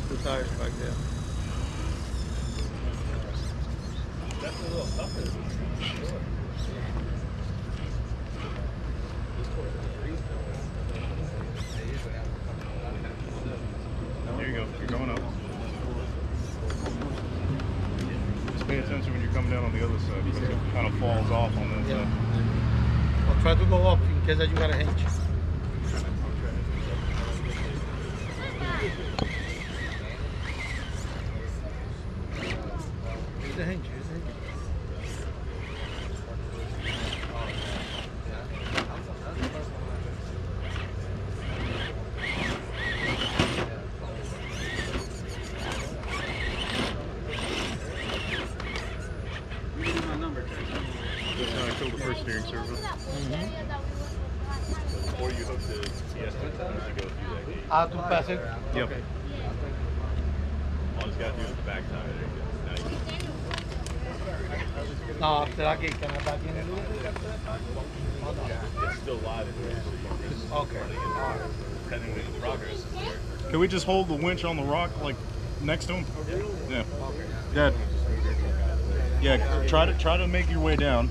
two tires back there. Definitely a little tougher. There you go. You're going up. Just pay attention when you're coming down on the other side because it kind of falls off on that side. I'll try to go up in case that you got a hinge. Here's the hinge. Here's the hinge. That's how I killed the first steering servo. Before you hook the TS to go through that gate. Ah, to pass it? Yep. Okay. All he's got to do is the back tire. There you go. Now you No, after that gate, can I back in a little bit after that time? it's still live in there. So Okay. depending on the progress is there. Can we just hold the winch on the rock like next to him? Yeah. Dad. Yeah. Try to make your way down.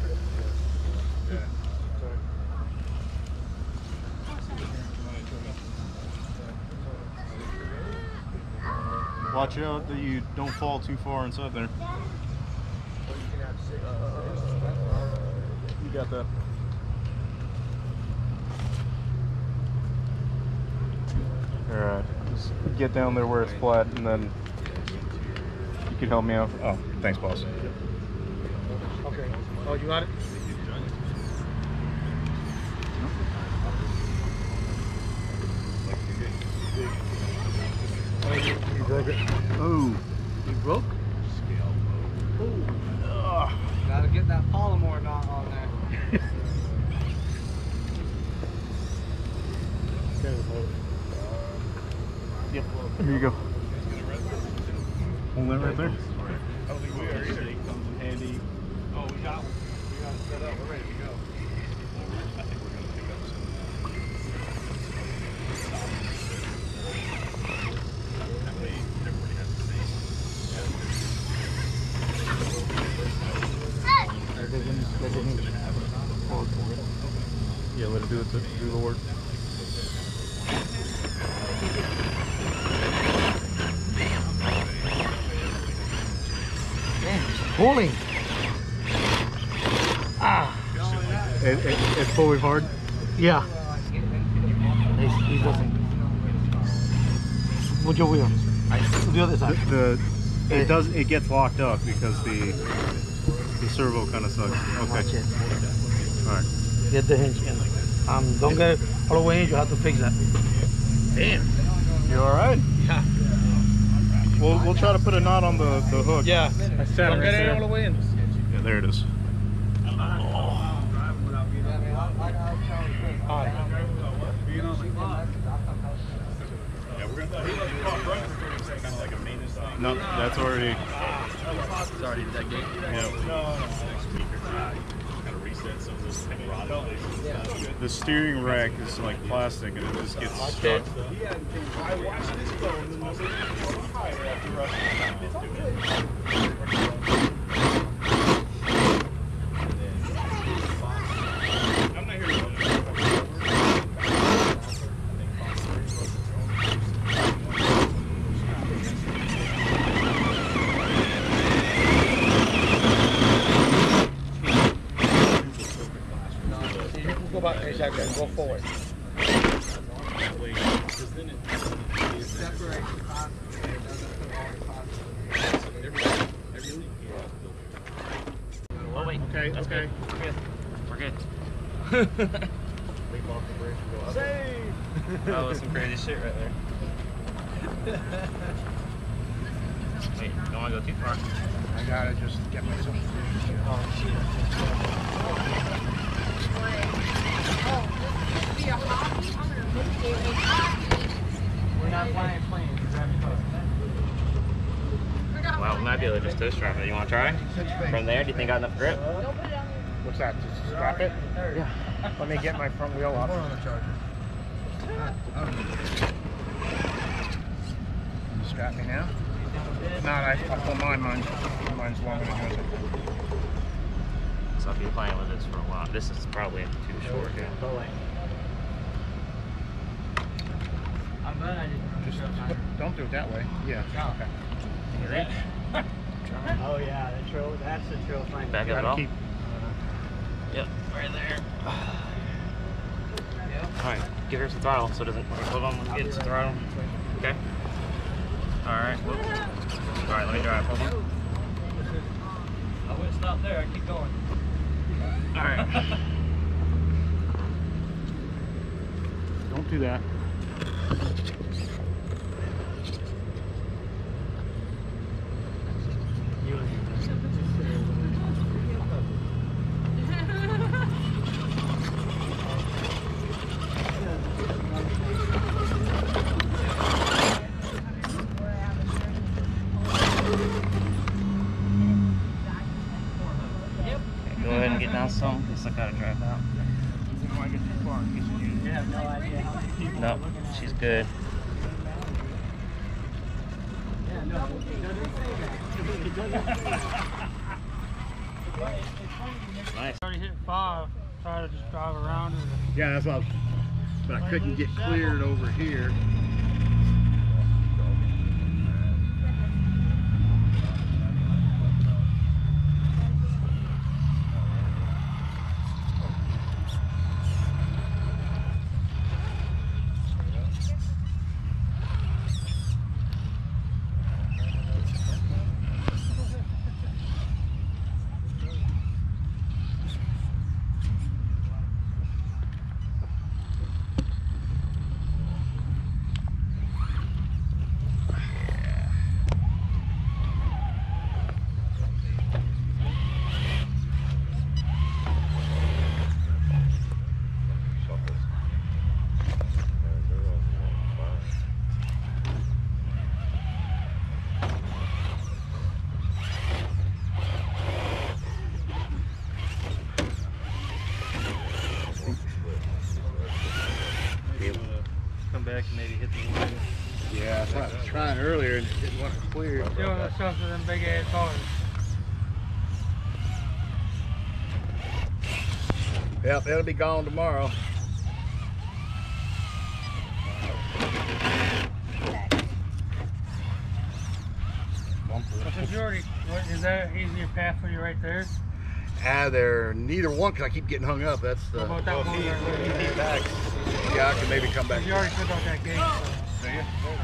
Watch out that you don't fall too far inside there. You got that. Alright, just get down there where it's flat and then you can help me out. Oh, thanks, boss. Okay. Oh, you got it? Oh, you broke it. Oh. You broke? Ugh. Gotta get that polymer knot on there. Yep. Here you go. Hold that right there. I don't think we are either. It comes in handy. Oh, we got one. We got it set up. We're ready to go. I think we're going to pick up some. That way everybody has the same. Yeah, let it do the work. Pulling. Ah. It's pulling hard. Yeah. He doesn't. Which wheel? The other side. It gets locked up because the servo kind of sucks. Okay. Watch it. All right. Get the hinge in. Don't get it all the way in. You have to fix that. Damn. You all right? Yeah. We'll try to put a knot on the hook. Yeah. Don't get it all the way in. Yeah, there it is. Yeah, we're going to kind of like a maintenance thing. No, that's already. It's already that gate. Yeah. Next week or two. Kind of reset some of this thing rotted places. The steering rack is like plastic and it just gets stuck. I watched this go and then I was like, higher after I'm not here to Go back, exactly, and go forward. Oh wait. Okay, That's okay. Good. We're good. Save! That was some crazy shit right there. Wait, don't want to go too far. I gotta just get myself. We're not flying planes. Well, we might be able to just tow strap it. You want to try? From there, do you think got enough grip? What's that? Just strap it? Yeah. Let me get my front wheel off. On the charger. Strap got me now. If not, I'll pull mine's longer than yours. So if you're playing with this for a while, this is probably too short. Yeah. Just don't do it that way. Yeah. Okay. You reach? Oh yeah, that's the trail flank. Back up at all? Keep. Yep, right there. Alright, give her some throttle so it doesn't hold on. Let's get some throttle. Okay. Alright, alright, let me drive. Hold on. I wouldn't stop there, I keep going. Alright. Don't do that. Go ahead and get down some. Guess I gotta drive out. You have no idea how many people Nope, she's good. Nice. Already hit 5. Try to just drive around it. Yeah, that's what I was, but I couldn't get cleared over here. Come back and maybe hit the one. Yeah, that's what I was trying earlier and it didn't want to clear. Doing that stuff to them big ass cars. Yep, it'll be gone tomorrow. So since you already, is that an easier path for you right there? They're neither one because I keep getting hung up. That's the. What about that one right there? Back. Yeah, I can maybe come back. You already took out that gate. Do you?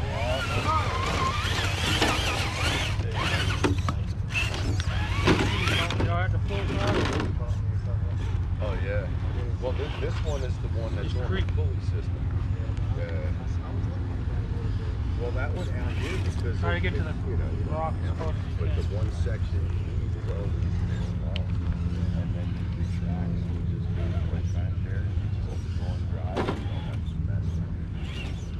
You all right to full throttle? Oh yeah. Well, this one is the one that's on the pulley system. Yeah. Well, that one out here because Try to get to the rock as close as you but can. the one section is always small, and then you retract, you just do it right back there, and just go and drive. You don't have to mess with it.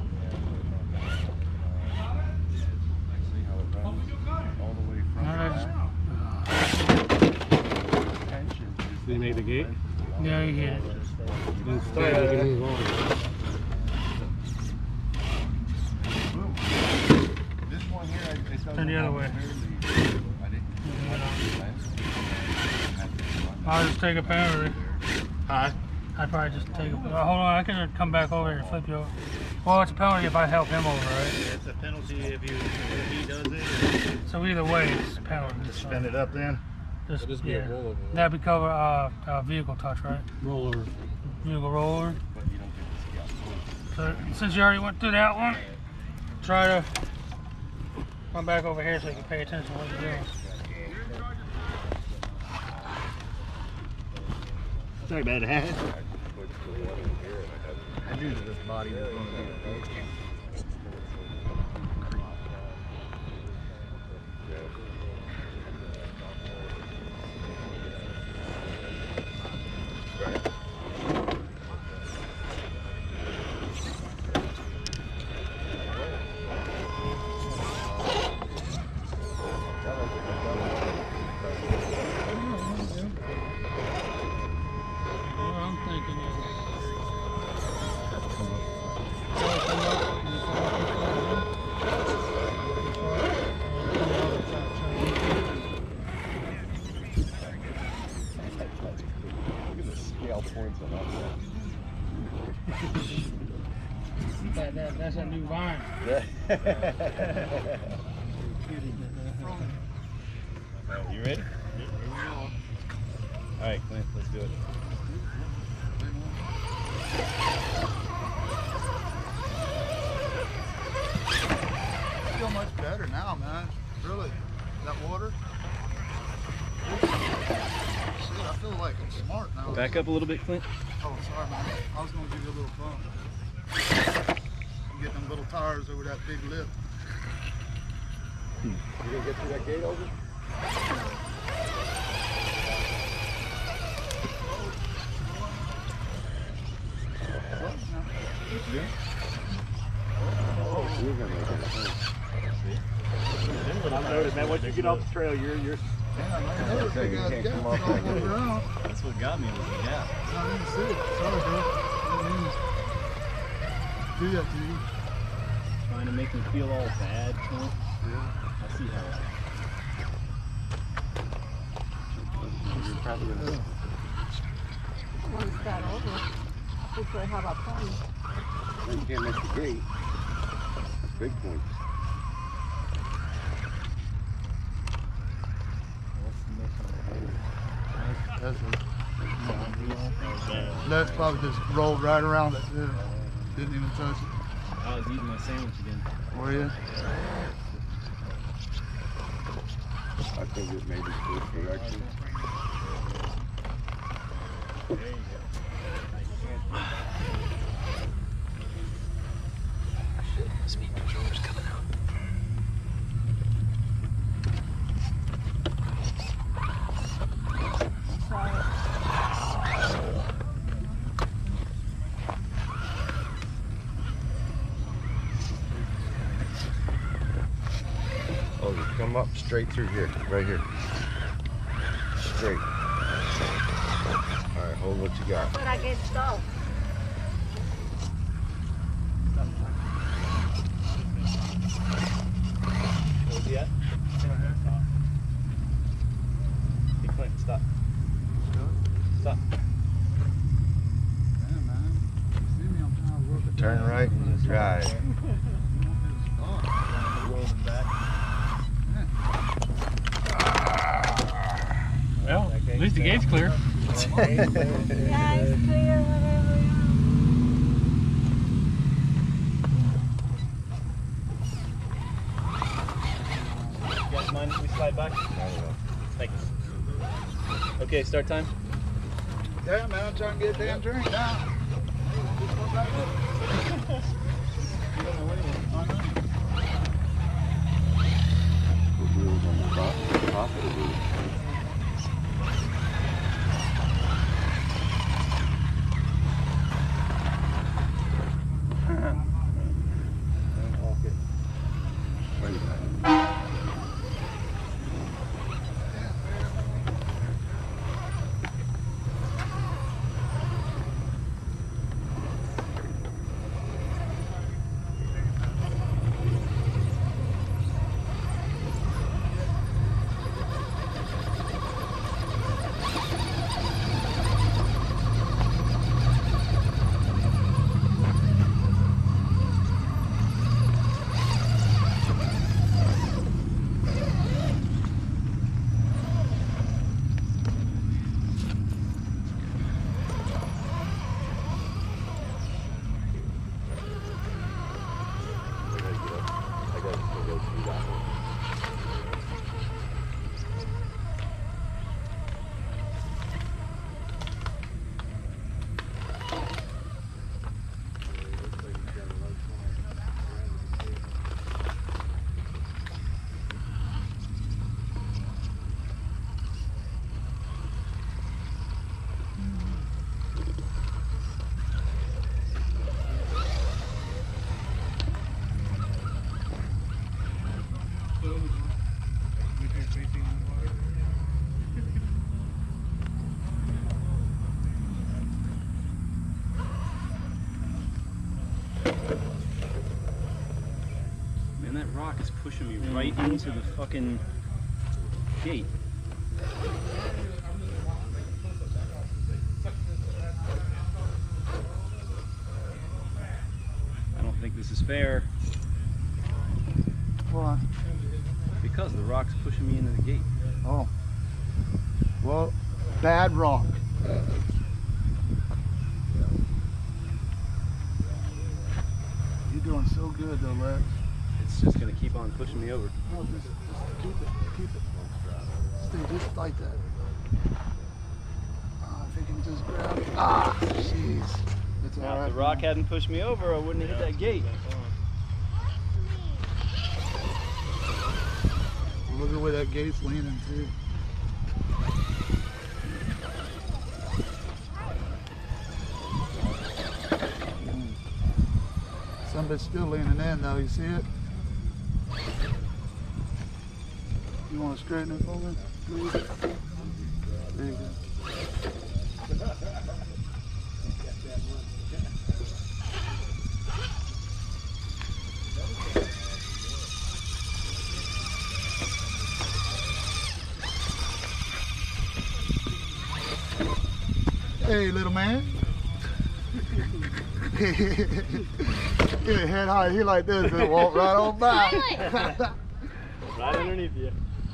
See how it runs all the way from the tension. Did he make the gate? Yeah, you get it. Then stay, we can move on. This one here, it doesn't Turn the other have way. clearly- I didn't. I'll just take a penalty. Huh? I'd probably just take a hold on, I can come back over here and flip you over. Well, it's a penalty if I help him over, right? It's a penalty if he does it. So either way, it's a penalty. Just spin it up then. Just, yeah. That'd be cover vehicle touch, right? Roller. Vehicle roller. So since you already went through that one, try to come back over here so you can pay attention to what you're doing. Sorry about that. I knew that this body was going to be. You ready? All right, Clint, let's do it. I feel much better now, man. Really, that water. Shit, I feel like I'm smart now. Back up a little bit, Clint. Oh, sorry, man. I was gonna give you a little bump. You get them little tires over that big lip. You gonna get through that gate over? Oh, you're gonna make it. I noticed, man. Once you get off the trail, you're. Yeah, man. Those big ass gaps all over around. That's what got me was the gap. I didn't see it. Sorry, bro. I didn't mean to do that to you. Trying to make me feel all bad, Clint. Yeah. I see how. You're probably gonna. Once that over, before I have a plan. You can't miss the gate. Big points. That's probably just rolled right around it too. Didn't even touch it. I was eating my sandwich again. Were you? I think it made a good correction. Speed controller's coming out. Oh, you come up straight through here, right here. Straight. All right, hold what you got. But I get stuck. Where's he at? Hey, Clint, stop. Stop. Yeah, man. See me, I'm trying to work it. Turn right and drive. Rolling back. Well, at least the gate's clear. Yeah, it's clear, whatever. You guys mind if we slide back? Thank you. Okay, start time. Yeah, man, I'm trying to get a damn drink now. Just go back up. Put wheels on the top of the wheel. Wait a minute. Man, that rock is pushing me right into the fucking gate. I don't think this is fair. Why? Because the rock's pushing me into the gate. Oh. Well, bad rock. You're doing so good though, Lex. It's just gonna keep on pushing me over. No, just keep it, keep it. Stay just like that. If you can just grab it. Ah, jeez. It's Now, all right. if the rock hadn't pushed me over, I wouldn't have hit that gate. Look at where that gate's leaning too. Some bit's still leaning in though, you see it? You want to straighten it for me, please? There you go. Hey, little man. Head high, he like this and walk right on by. Right underneath you.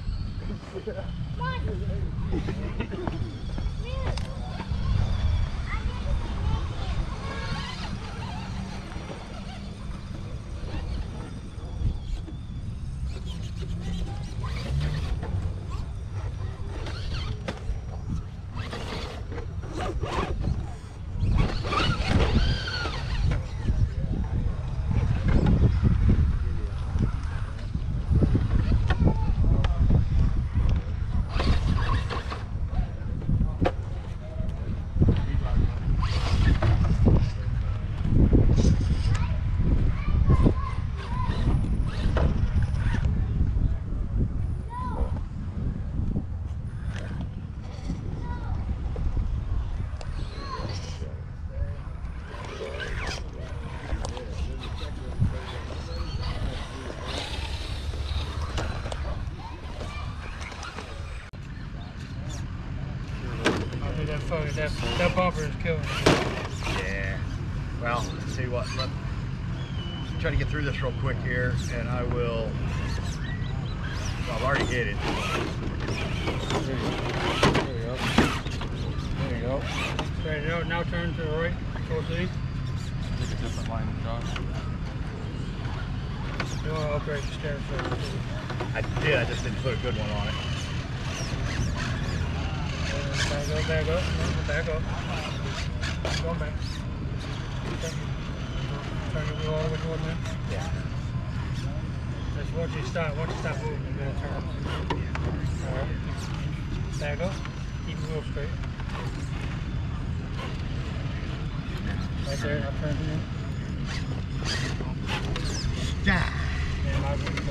That bumper is killing me. Yeah. Well, see what? Let try to get through this real quick here, and I will. Well, I've already hit it. There you go. Right, now turn to the right, towards the east. Take a different line of Josh. You want to upgrade the steering wheel. I did. I just didn't put a good one on it. Back up, back up. Go back. Okay. Turn the wheel all the way toward me. Yeah. Just once you stop moving, you're going to turn. Alright. Back up. Keep the wheel straight. Right there, I'll turn to you. Yeah. And I'll go.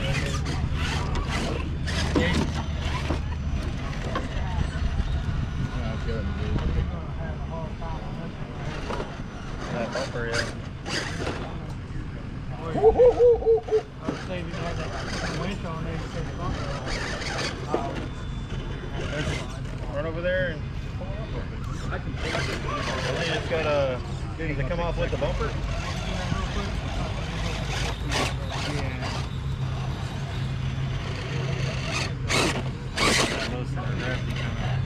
Okay. That bumper, yeah. I was saying you had that winch on there, you said the bumper. Run over there and pull it up a bit. I can pull it. And you just gotta, does it come off with the bumper? Low center of gravity coming out.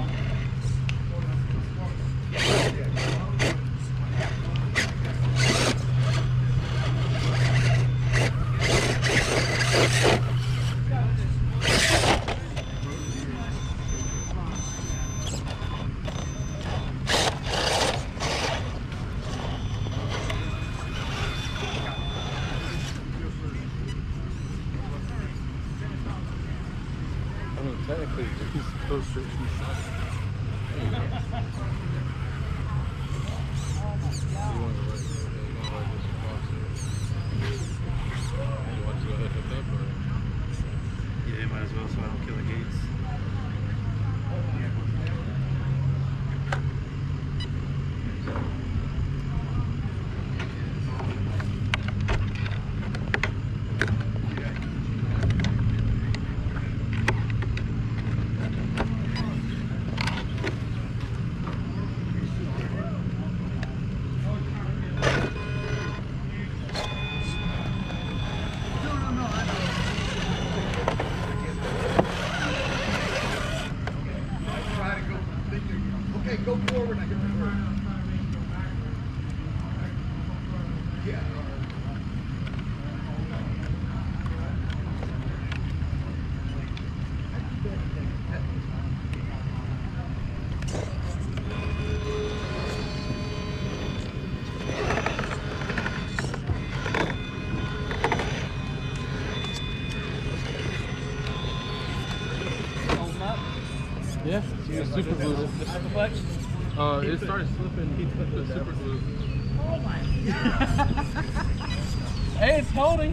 Technically, he's supposed to. Yeah, you might as well so I don't kill the gates. Yeah, it's super glue. The Superflex? It started slipping the super glue. Oh my god. Hey, it's holding.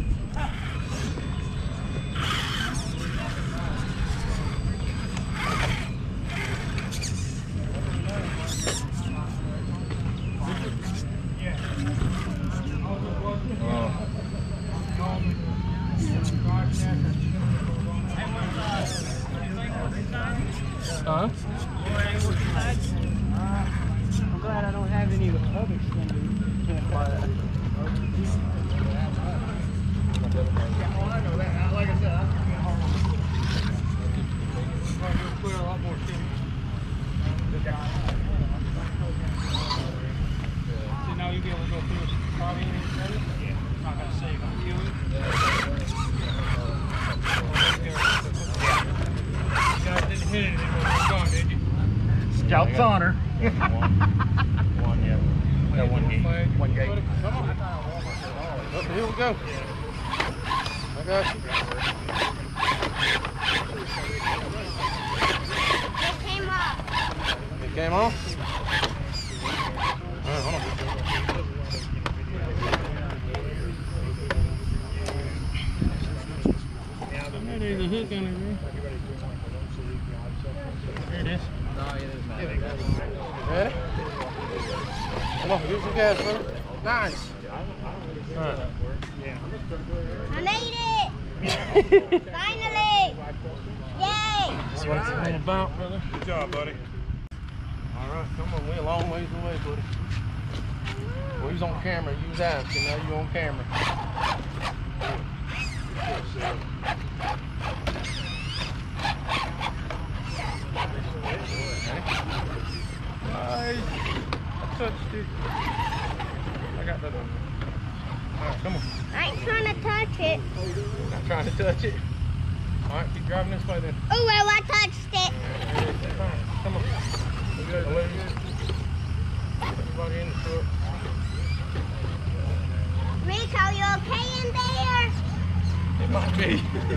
Huh? I'm glad I don't have any hub extenders. Can't buy that. Well, I know that. Like I said, I'm You'll clear a lot more too. So now you'll be able to go through this probably yeah. It's not going to save on fuel. You guys didn't hit anything when you were gone, did you? Scout's honor. One, yeah. We got one gate. One gate. Come on. Oh, here we go. I got you. It came off. It came off? All right, hold on. There's a hook on it, man. There it is. Ready? Come on, use some gas, brother. Nice. All right. I made it! Finally! Yay! That's what it's all about, brother. Good job, buddy. All right, come on. We're a long ways away, buddy. Well, he was on camera. You was asking. Now you on camera. Nice. I touched it. I got that one. All right, come on. I ain't trying to touch it. Not trying to touch it. All right, keep driving this way then. Oh, well, I touched it. Come on. We good. Everybody in the truck. Rico, you okay in there? It might be.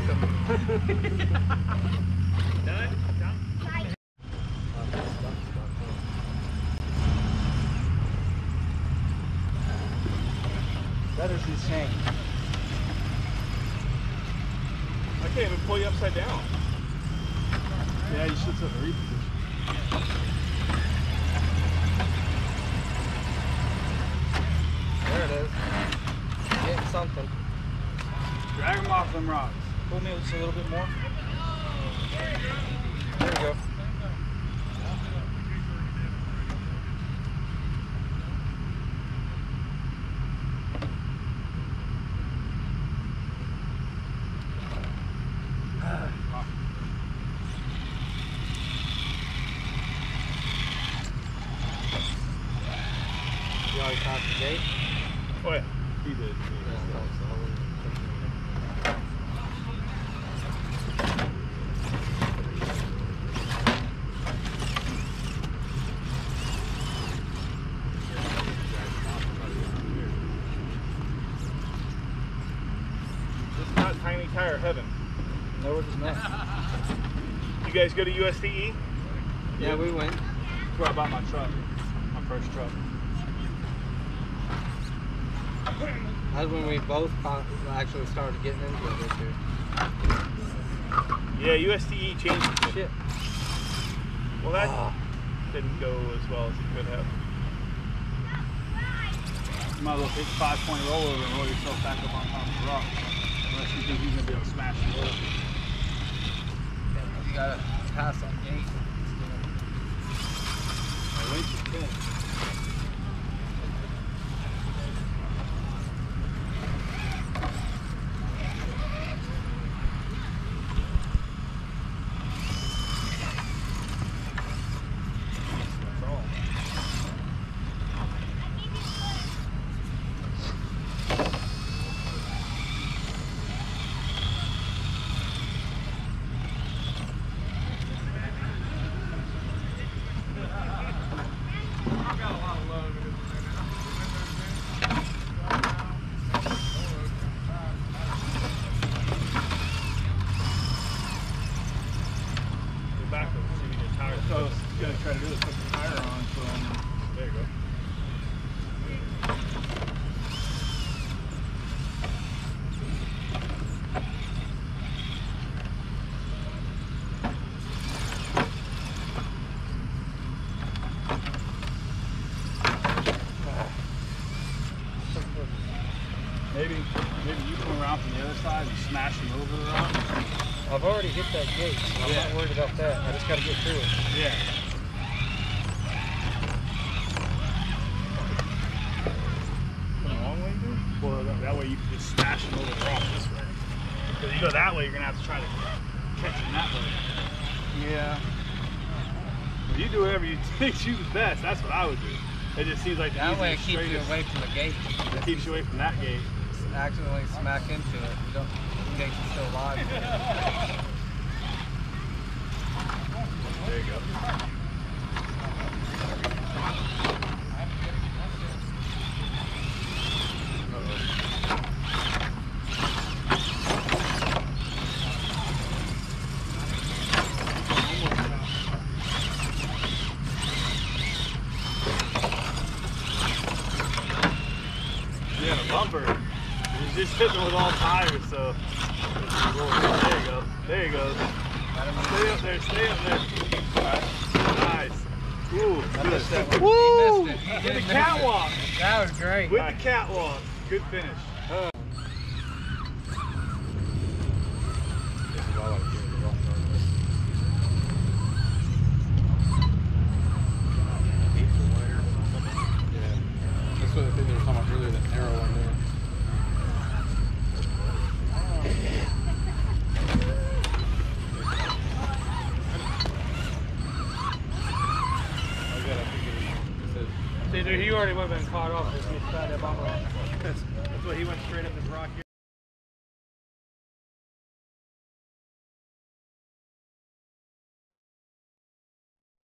That is insane. I can't even pull you upside down. Yeah, you should set the reef position. There it is. Getting something. Drag them off them rocks. Pull me just a little bit more. There you go. You already passed the gate? Oh yeah, he did. This is not tiny tire heaven. No, it is not. You guys go to USDE? Yeah, we went. That's where I bought my truck. My first truck. That's when we both actually started getting into it this year. Yeah, USDE changed it. Shit. Well, that didn't go as well as it could have. You might as well take 5-point rollover and roll yourself back up on top of the rock. Unless you think you're going to be able to smash the road. You gotta pass that gate. Wait till 10. smashing over the rock. I've already hit that gate, so I'm not worried about that. I just got to get through it. Yeah. Come a long way, dude? Well, that way you can just smash them over the rock this way. Because you go that way, you're gonna have to try to catch them that way. Yeah. Well, you do whatever you think you the best. That's what I would do. It just seems like the That way it easiest, keeps you straightest- away from the gate. It keeps you away from that gate. Accidentally smack into it. You don't, the gate's still alive. There you go. Yeah, the bumper. He's just hitting with all tires, so there you go. There you go. Stay up there, stay up there. Nice. Ooh, good. Woo! He missed it. He With did the miss catwalk. it. That was great. With the catwalk. Good finish. That's what I think they were talking about earlier, that arrow on there. See, dude, he already would have been caught off if he had tried that bumper. That's what he went straight up his rock here.